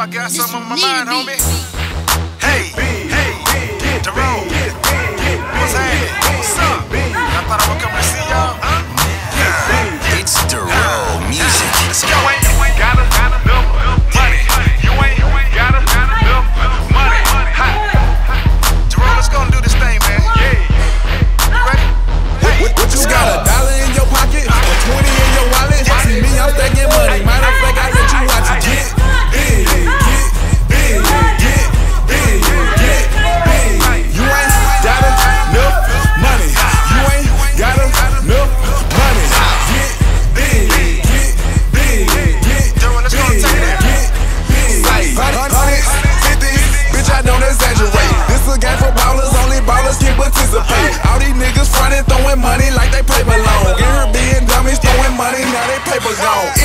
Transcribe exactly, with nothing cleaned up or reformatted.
I got something on my mind, homie. Hey, hey, Jerome, what's happening? What's up? I thought I would come and see y'all. Huh? It's Jerome Music. Let's go. You ain't got enough money. You ain't got enough money. Jerome, let's go and do this thing, man. Yeah. You ready? What, what, what you got, a dollar in your pocket? Or twenty in your wallet? See me, I'm stacking money. Matter of fact, I let you watch it. Get big, get big, get big, get big. You ain't got enough money. You ain't got enough money. Get big, get big, get Let's go and take that. big. Hundreds, fifties, bitch, I don't exaggerate. This a game for ballers, only ballers can participate. All these niggas frontin', throwing money like they paper long. Get her being dummies, throwing money, now they paper gone.